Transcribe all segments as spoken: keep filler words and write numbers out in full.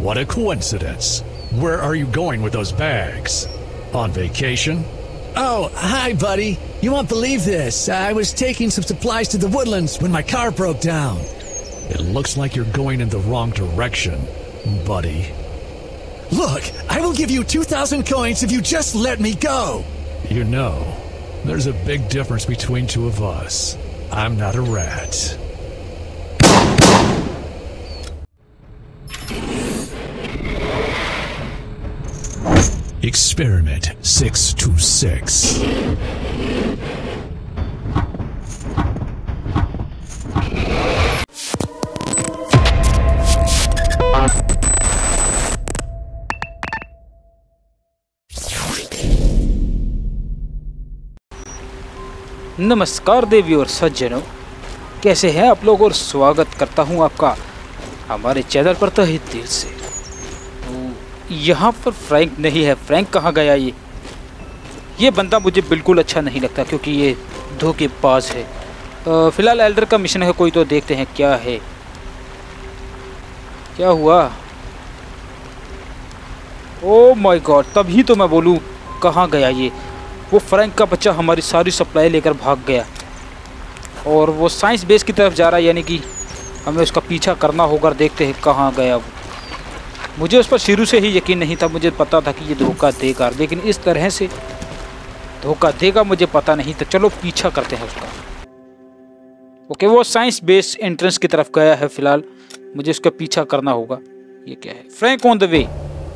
What a coincidence. Where are you going with those bags? On vacation? Oh, hi, buddy. You won't believe this. I was taking some supplies to the woodlands when my car broke down. It looks like you're going in the wrong direction, buddy. Look, I will give you two thousand coins if you just let me go. You know, there's a big difference between two of us. I'm not a rat. Experiment six two six. नमस्कार देवी और सज्जनों, कैसे हैं आप लोग और स्वागत करता हूं आपका हमारे चैनल पर तहे दिल से। यहाँ पर फ्रैंक नहीं है। फ्रैंक कहाँ गया? ये ये बंदा मुझे बिल्कुल अच्छा नहीं लगता क्योंकि ये धोखेबाज है। फ़िलहाल एल्डर का मिशन है कोई, तो देखते हैं क्या है। क्या हुआ? ओह माय गॉड, तभी तो मैं बोलूँ कहाँ गया ये। वो फ्रैंक का बच्चा हमारी सारी सप्लाई लेकर भाग गया और वो साइंस बेस की तरफ जा रहा है, यानी कि हमें उसका पीछा करना होगा। देखते हैं कहाँ गया वो। मुझे उस पर शुरू से ही यकीन नहीं था। मुझे पता था कि ये धोखा देगा, लेकिन इस तरह से धोखा देगा मुझे पता नहीं था। चलो पीछा करते हैं उसका। ओके, वो साइंस बेस एंट्रेंस की तरफ गया है। फिलहाल मुझे उसका पीछा करना होगा। ये क्या है? Frank on the way.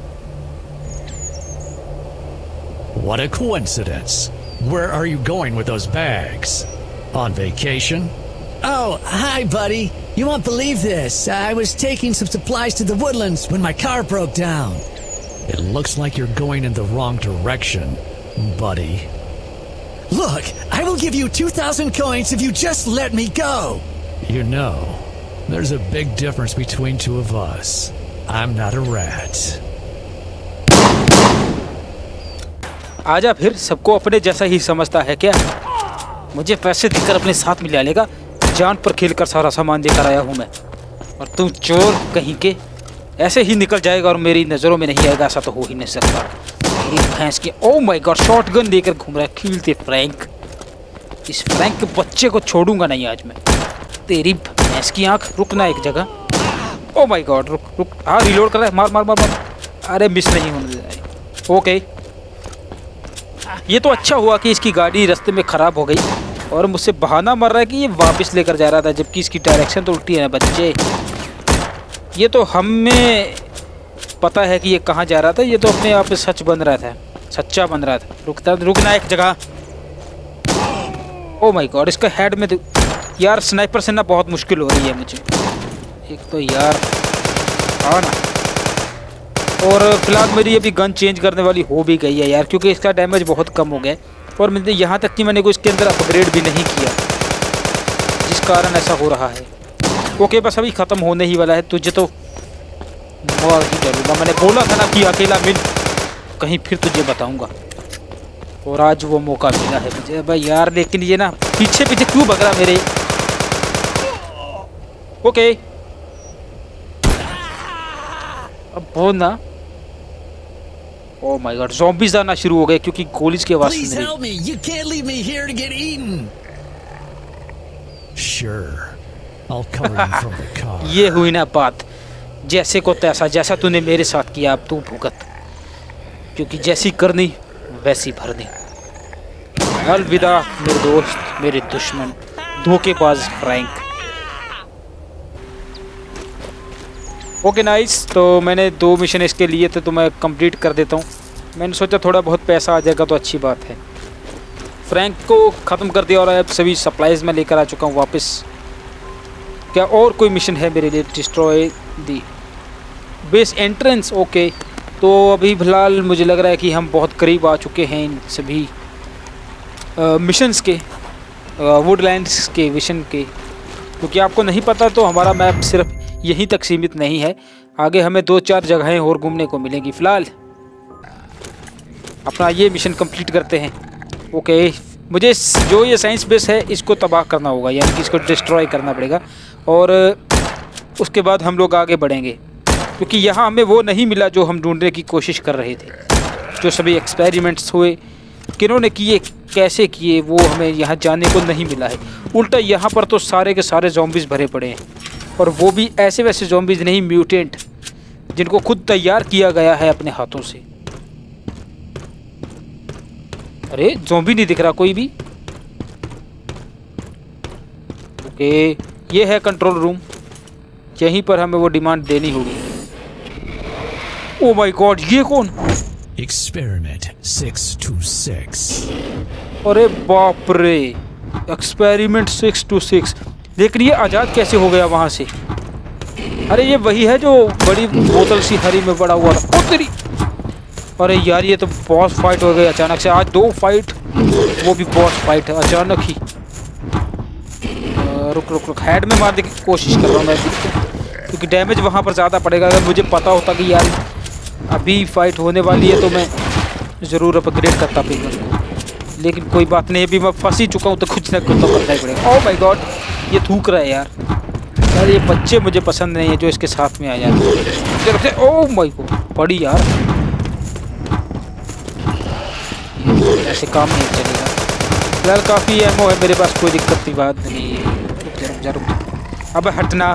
What a coincidence. Where are you going with those bags? On vacation? Oh, hi, buddy. You won't believe this. I was taking some supplies to the woodlands when my car broke down. It looks like you're going in the wrong direction, buddy. Look, I will give you two thousand coins if you just let me go. You know, there's a big difference between two of us. I'm not a rat. आजा फिर, सबको अपने जैसा ही समझता है क्या? मुझे पैसे देकर अपने साथ मिला लेगा। जान पर खेलकर सारा सामान देकर आया हूँ मैं, और तुम चोर कहीं के ऐसे ही निकल जाएगा और मेरी नज़रों में नहीं आएगा। ऐसा तो हो ही नहीं सकता। मेरी भैंस की, ओह माय गॉड, शॉटगन लेकर घूम रहा है। खीलते फ्रैंक, इस फ्रैंक के बच्चे को छोड़ूंगा नहीं आज मैं। तेरी भैंस की आँख। रुकना एक जगह। ओह माय गॉड, रुक रुक। हाँ, रिलोड कर रहा है। मार मार मार मार। अरे मिस नहीं होने दे रहा। ओके, ये तो अच्छा हुआ कि इसकी गाड़ी रास्ते में ख़राब हो गई और मुझसे बहाना मर रहा है कि ये वापस लेकर जा रहा था, जबकि इसकी डायरेक्शन तो उल्टी है ना बच्चे। ये तो हमें पता है कि ये कहाँ जा रहा था। ये तो अपने आप में सच बन रहा था, सच्चा बन रहा था। रुकता रुकना एक जगह। ओह माय गॉड, इसका हेड में तो यार स्नाइपर से ना बहुत मुश्किल हो रही है मुझे। एक तो यार हाँ ना। और फिलहाल मेरी अभी गन चेंज करने वाली हो भी गई है यार, क्योंकि इसका डैमेज बहुत कम हो गया और मैंने यहाँ तक कि मैंने कोई इसके अंदर अपग्रेड भी नहीं किया, जिस कारण ऐसा हो रहा है। ओके, बस अभी ख़त्म होने ही वाला है। तुझे तो मार ही डालूंगा। मैंने बोला था ना कि अकेला मिल, कहीं फिर तुझे बताऊंगा। और आज वो मौका मिला है मुझे भाई यार। लेकिन ये ना पीछे पीछे क्यों भग रहा मेरे? ओके, अब वो ना, ओह माय गॉड, ज़ॉम्बीज़ आना शुरू हो गए क्योंकि गोलीज की आवाज़ सुन रही। You can't leave me here to get eaten. Sure. I'll cover you from the car. ये हुई ना बात। जैसे को तैसा, जैसा तूने मेरे साथ किया अब तू भुगत, क्योंकि जैसी करनी वैसी भरनी। अलविदा मेरे दोस्त, मेरे दुश्मन, धोखेबाज फ्रैंक। ओके नाइस, तो मैंने दो मिशन इसके लिए थे तो मैं कंप्लीट कर देता हूँ। मैंने सोचा थोड़ा बहुत पैसा आ जाएगा तो अच्छी बात है। फ्रैंक को ख़त्म कर दिया और अब सभी सप्लाईज़ मैं लेकर आ चुका हूँ वापस। क्या और कोई मिशन है मेरे लिए? Destroy the base entrance. Okay, तो अभी फ़िलहाल मुझे लग रहा है कि हम बहुत करीब आ चुके हैं इन सभी मिशंस के, वुडलैंड्स के मिशन के। क्योंकि आपको नहीं पता तो हमारा मैप सिर्फ यहीं तक सीमित नहीं है, आगे हमें दो चार जगहें और घूमने को मिलेंगी। फ़िलहाल अपना ये मिशन कंप्लीट करते हैं। ओके, मुझे जो ये साइंस बेस है इसको तबाह करना होगा, यानी कि इसको डिस्ट्रॉय करना पड़ेगा और उसके बाद हम लोग आगे बढ़ेंगे। क्योंकि यहाँ हमें वो नहीं मिला जो हम ढूंढने की कोशिश कर रहे थे। जो सभी एक्सपेरिमेंट्स हुए, किन्होंने किए, कैसे किए, वो हमें यहाँ जाने को नहीं मिला है। उल्टा यहाँ पर तो सारे के सारे ज़ॉम्बीज़ भरे पड़े हैं, और वो भी ऐसे वैसे ज़ॉम्बीज़ नहीं, म्यूटेंट, जिनको खुद तैयार किया गया है अपने हाथों से। अरे ज़ॉम्बी नहीं दिख रहा कोई भी। ओके, ये है कंट्रोल रूम, यहीं पर हमें वो डिमांड देनी होगी। ओ माय गॉड, ये कौन? Experiment six two six. अरे बाप रे, एक्सपेरिमेंट सिक्स टू सिक्स। लेकिन ये आज़ाद कैसे हो गया वहाँ से? अरे ये वही है जो बड़ी बोतल सी हरी में पड़ा हुआ था। ओ तेरी, अरे यार ये तो बॉस फाइट हो गई अचानक से। आज दो फाइट, वो भी बॉस फाइट है अचानक ही। रुक रुक रुक, हेड में मारने की कोशिश कर रहा हूँ मैं, क्योंकि डैमेज वहाँ पर ज़्यादा पड़ेगा। अगर मुझे पता होता कि यार अभी फाइट होने वाली है तो मैं ज़रूर अपग्रेड करता पिंगर को, लेकिन कोई बात नहीं, अभी मैं फंस ही चुका हूँ तो कुछ ना कुछ तो करना ही पड़ेगा। ओह माय गॉड, ये थूक रहा है यार। यार ये बच्चे मुझे पसंद नहीं है जो इसके साथ में आ जाते। ओह माय गॉड, पड़ी यार, ऐसे काम नहीं चलेगा यार। काफ़ी एमओ है मेरे पास, कोई दिक्कत की बात नहीं है। रुक जा रुक जा, अब हटना।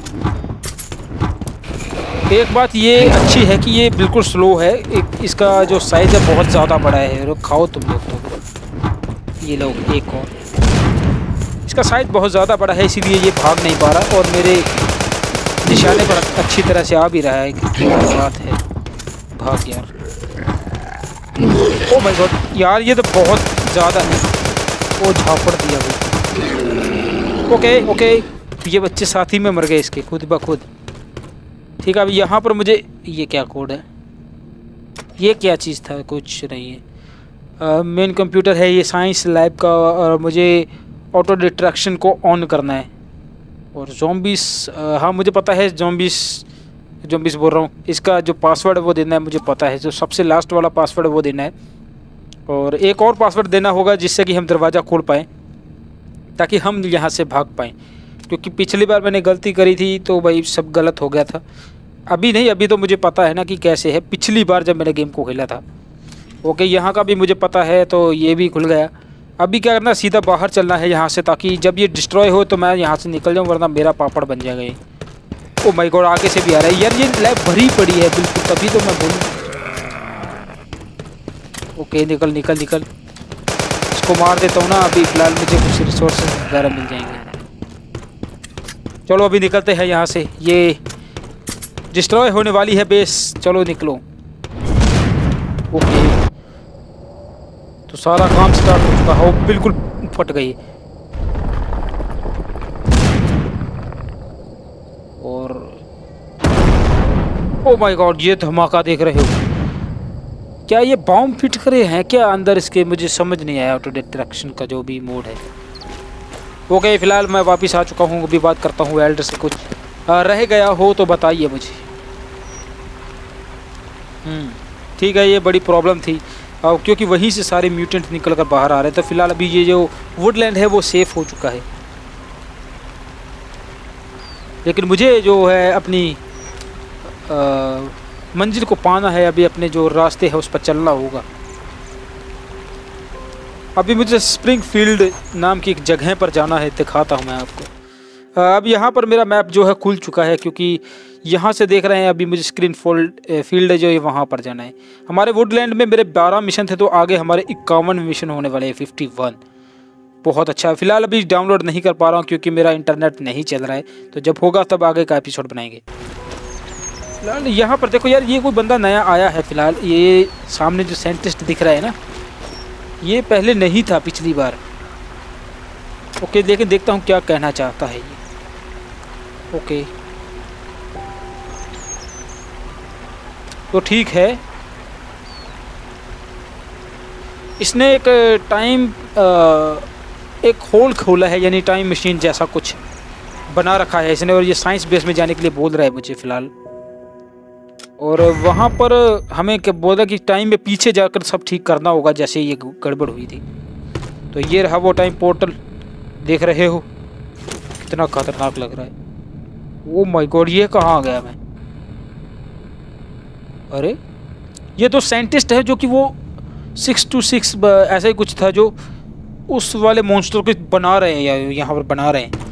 एक बात ये अच्छी है कि ये बिल्कुल स्लो है। एक इसका जो साइज़ है बहुत ज़्यादा बड़ा है। रुक, खाओ तुम लोग तो, ये लोग एक और। इसका साइज़ बहुत ज़्यादा बड़ा है, इसीलिए ये भाग नहीं पा रहा और मेरे निशाने पर अच्छी तरह से आ भी रहा है। क्या बात है, भाग यार। ओ माय गॉड यार, ये तो बहुत ज़्यादा है। वो झापड़ दिया भाई। ओके ओके, ये बच्चे साथ ही में मर गए इसके खुद ब खुद। ठीक है, अब यहाँ पर मुझे, ये क्या कोड है, ये क्या चीज़ था? कुछ नहीं है। मेन कंप्यूटर है ये साइंस लैब का, और मुझे ऑटो डिट्रैक्शन को ऑन करना है। और ज़ॉम्बीज़, हाँ मुझे पता है, ज़ॉम्बीज़ ज़ॉम्बीज़ बोल रहा हूँ, इसका जो पासवर्ड है वो देना है, मुझे पता है। जो सबसे लास्ट वाला पासवर्ड है वो देना है, और एक और पासवर्ड देना होगा जिससे कि हम दरवाज़ा खोल पाएँ, ताकि हम यहाँ से भाग पाएँ। क्योंकि पिछली बार मैंने गलती करी थी तो भाई सब गलत हो गया था। अभी नहीं, अभी तो मुझे पता है ना कि कैसे है, पिछली बार जब मैंने गेम को खेला था। ओके, यहाँ का भी मुझे पता है, तो ये भी खुल गया। अभी क्या करना, सीधा बाहर चलना है यहाँ से, ताकि जब ये डिस्ट्रॉय हो तो मैं यहाँ से निकल जाऊँ, वरना मेरा पापड़ बन जाएगा ये। ओ माय गॉड, आगे से भी आ रहा है यार। ये लैब भरी पड़ी है बिल्कुल, तभी तो मैं बोलूँ। ओके, निकल निकल निकल, इसको मार देता हूँ ना। अभी फिलहाल मुझे कुछ रिसोर्सेज वगैरह मिल जाएंगे। चलो अभी निकलते हैं यहाँ से, ये डिस्ट्रॉय होने वाली है बेस। चलो निकलो। ओके, तो सारा काम स्टार्ट हो चुका है, बिल्कुल फट गई। और ओ माय गॉड, ये धमाका देख रहे हो क्या? ये बॉम्ब फिट करे हैं क्या अंदर इसके? मुझे समझ नहीं आया ऑटो डिट्रैक्शन का जो भी मोड है। ओके, फिलहाल मैं वापस आ चुका हूँ। अभी बात करता हूँ एल्डर से, कुछ रह गया हो तो बताइए मुझे। हम्म ठीक है, ये बड़ी प्रॉब्लम थी, और क्योंकि वहीं से सारे म्यूटेंट निकल कर बाहर आ रहे थे। फिलहाल अभी ये जो वुडलैंड है वो सेफ हो चुका है, लेकिन मुझे जो है अपनी आ, मंजिल को पाना है। अभी अपने जो रास्ते है उस पर चलना होगा। अभी मुझे स्प्रिंगफील्ड नाम की एक जगह पर जाना है, दिखाता हूँ मैं आपको। अब यहाँ पर मेरा मैप जो है खुल चुका है, क्योंकि यहाँ से देख रहे हैं अभी मुझे स्क्रीन फोल्ड फील्ड है जो ये वहाँ पर जाना है। हमारे वुडलैंड में मेरे बारह मिशन थे, तो आगे हमारे इक्यावन मिशन होने वाले हैं, इक्यावन। बहुत अच्छा। फिलहाल अभी डाउनलोड नहीं कर पा रहा हूँ क्योंकि मेरा इंटरनेट नहीं चल रहा है, तो जब होगा तब आगे का एपिसोड बनाएंगे। फिलहाल यहाँ पर देखो यार, ये कोई बंदा नया आया है। फिलहाल ये सामने जो साइंटिस्ट दिख रहा है ना, ये पहले नहीं था पिछली बार। ओके, लेकिन देखता हूँ क्या कहना चाहता है ये। ओके, तो ठीक है। इसने एक टाइम एक होल खोला है, यानी टाइम मशीन जैसा कुछ बना रखा है इसने, और ये साइंस बेस में जाने के लिए बोल रहा है मुझे फ़िलहाल। और वहाँ पर हमें क्या बोला कि टाइम में पीछे जाकर सब ठीक करना होगा, जैसे ये गड़बड़ हुई थी। तो ये रहा वो टाइम पोर्टल, देख रहे हो कितना खतरनाक लग रहा है। ओ माय गॉड, ये कहाँ आ गया मैं? अरे ये तो साइंटिस्ट है जो कि वो सिक्स टू सिक्स ऐसा ही कुछ था जो उस वाले मॉन्स्टर को बना रहे हैं या यहाँ पर बना रहे हैं।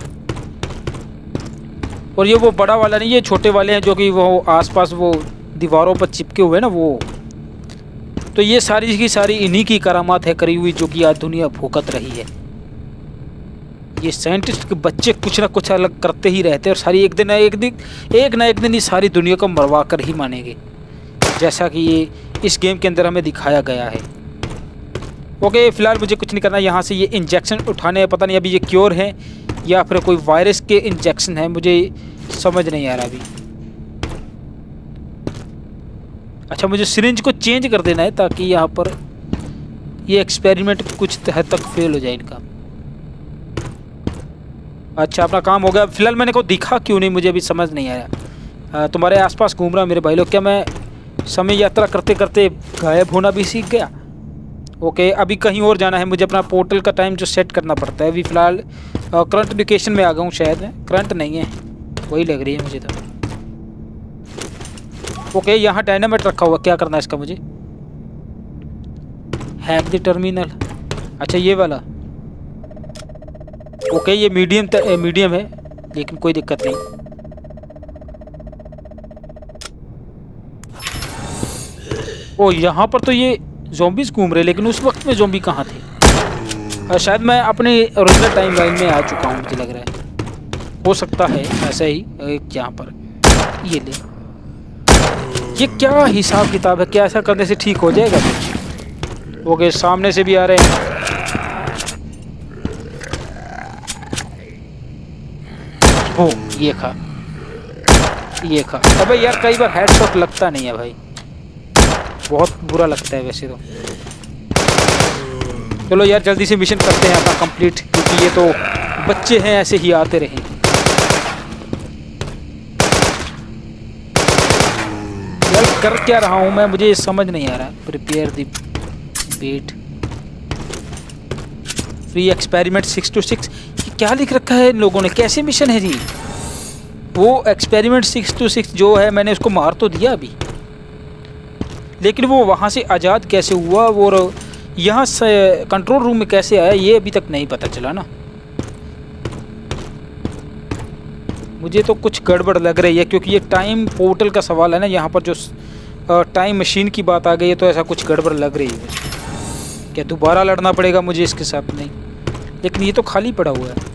और ये वो बड़ा वाला नहीं, ये छोटे वाले हैं जो कि वो आसपास वो दीवारों पर चिपके हुए हैं ना वो। तो ये सारी की सारी इन्हीं की करामात है करी हुई जो कि आज दुनिया भुगत रही है। ये साइंटिस्ट के बच्चे कुछ ना कुछ अलग करते ही रहते हैं और सारी एक दिन एक दिन एक ना एक दिन ये सारी दुनिया को मरवा कर ही मानेंगे, जैसा कि ये इस गेम के अंदर हमें दिखाया गया है। ओके फिलहाल मुझे कुछ नहीं करना, यहाँ से ये इंजेक्शन उठाने हैं। पता नहीं अभी ये क्योर है या फिर कोई वायरस के इंजेक्शन है, मुझे समझ नहीं आ रहा अभी। अच्छा मुझे सिरिंज को चेंज कर देना है ताकि यहाँ पर ये एक्सपेरिमेंट कुछ हद तक फेल हो जाए इनका। अच्छा अपना काम हो गया। फिलहाल मैंने को दिखा क्यों नहीं मुझे अभी समझ नहीं आया। तुम्हारे आसपास घूम रहा मेरे भाई लोग, क्या मैं समय यात्रा करते करते गायब होना भी सीख गया? ओके अभी कहीं और जाना है मुझे, अपना पोर्टल का टाइम जो सेट करना पड़ता है। अभी फ़िलहाल करंट लोकेशन में आ गया हूँ, शायद करंट नहीं है वही लग रही है मुझे तो। ओके यहाँ डायनामाइट रखा हुआ, क्या करना है इसका मुझे? हैक द टर्मिनल, अच्छा ये वाला। ओके ये मीडियम मीडियम है लेकिन कोई दिक्कत नहीं। ओ यहाँ पर तो ये ज़ॉम्बीज़ घूम रहे, लेकिन उस वक्त में ज़ॉम्बी कहाँ थे? और शायद मैं अपने ओरिजिनल टाइम लाइन में आ चुका हूँ, मुझे लग रहा है। हो सकता है ऐसा ही। एक यहाँ पर ये ले, ये क्या हिसाब किताब है? क्या ऐसा करने से ठीक हो जाएगा कुछ? ओके सामने से भी आ रहे हैं। ओ ये खा ये खा अबे यार कई बार हेडशॉट लगता नहीं है भाई, बहुत बुरा लगता है वैसे तो। चलो यार जल्दी से मिशन करते हैं अपना कंप्लीट, क्योंकि ये तो बच्चे हैं ऐसे ही आते रहे। यार कर क्या रहा हूँ मैं, मुझे समझ नहीं आ रहा। Prepare the bait free experiment six two six, क्या लिख रखा है इन लोगों ने? कैसे मिशन है जी? वो एक्सपेरिमेंट सिक्स टू सिक्स जो है मैंने उसको मार तो दिया अभी, लेकिन वो वहाँ से आज़ाद कैसे हुआ और यहाँ से कंट्रोल रूम में कैसे आया ये अभी तक नहीं पता चला ना। मुझे तो कुछ गड़बड़ लग रही है, क्योंकि ये टाइम पोर्टल का सवाल है ना, यहाँ पर जो टाइम मशीन की बात आ गई है तो ऐसा कुछ गड़बड़ लग रही है। क्या दोबारा लड़ना पड़ेगा मुझे इसके साथ? नहीं, लेकिन ये तो खाली पड़ा हुआ है।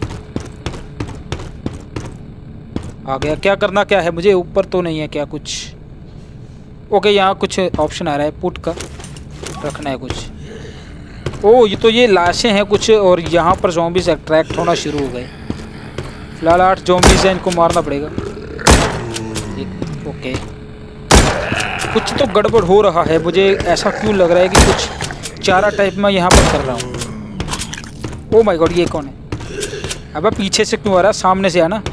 आ गया, क्या करना क्या है मुझे? ऊपर तो नहीं है क्या कुछ? ओके यहाँ कुछ ऑप्शन आ रहा है, पुट का रखना है कुछ। ओ ये तो ये लाशें हैं कुछ, और यहाँ पर ज़ॉम्बीज़ अट्रैक्ट होना शुरू हो गए। फिलहाल आठ ज़ॉम्बीज़ हैं, इनको मारना पड़ेगा। ओके कुछ तो गड़बड़ हो रहा है, मुझे ऐसा क्यों लग रहा है कि कुछ चारा टाइप में यहाँ पर कर रहा हूँ। ओ माय गॉड ये कौन है? अब पीछे से क्यों आ रहा है? सामने से आना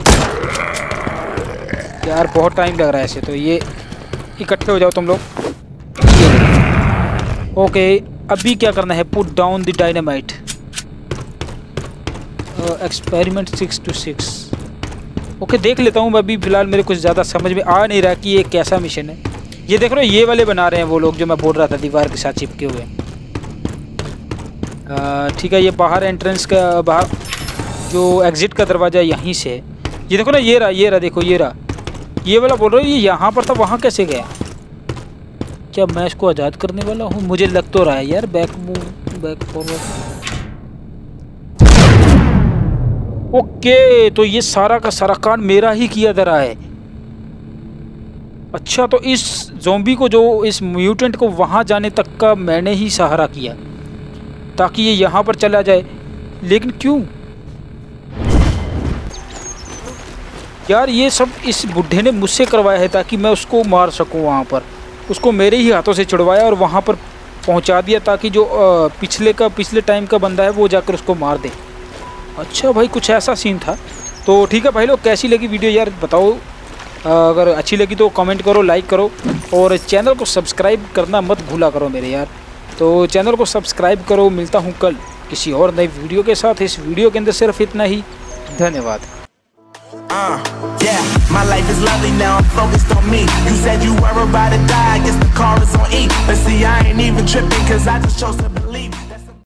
यार, बहुत टाइम लग रहा है ऐसे तो। ये इकट्ठे हो जाओ तुम लोग। ओके अभी क्या करना है? Put down the dynamite experiment six two six. Okay देख लेता हूँ मैं अभी। फिलहाल मेरे कुछ ज़्यादा समझ में आ नहीं रहा कि ये कैसा मिशन है। ये देख रहे हो ये वाले बना रहे हैं वो लोग जो मैं बोल रहा था, दीवार के साथ चिपके हुए। ठीक है ये बाहर एंट्रेंस का, बाहर जो एग्जिट का दरवाज़ा यहीं से है। ये देखो ना, ये रहा ये रहा देखो ये रहा, ये वाला बोल रहा हूँ। ये यहाँ पर था, वहाँ कैसे गया? क्या मैं इसको आज़ाद करने वाला हूँ? मुझे लग तो रहा है यार। Back move, back forward. Okay तो ये सारा का सारा कांड मेरा ही किया जा रहा है। अच्छा तो इस ज़ॉम्बी को, जो इस म्यूटेंट को वहाँ जाने तक का मैंने ही सहारा किया ताकि ये यहाँ पर चला जाए। लेकिन क्यों यार? ये सब इस बुढ़े ने मुझसे करवाया है ताकि मैं उसको मार सकूं। वहाँ पर उसको मेरे ही हाथों से छुड़वाया और वहाँ पर पहुँचा दिया ताकि जो पिछले का पिछले टाइम का बंदा है वो जाकर उसको मार दे। अच्छा भाई कुछ ऐसा सीन था। तो ठीक है भाई लोग, कैसी लगी वीडियो यार बताओ। अगर अच्छी लगी तो कमेंट करो, लाइक करो, और चैनल को सब्सक्राइब करना मत भूला करो मेरे यार। तो चैनल को सब्सक्राइब करो। मिलता हूँ कल किसी और नई वीडियो के साथ। इस वीडियो के अंदर सिर्फ इतना ही। धन्यवाद। Uh, yeah, my life is lovely now, I'm focused on me. You said you were about to die. even tripping, cause I just chose to believe.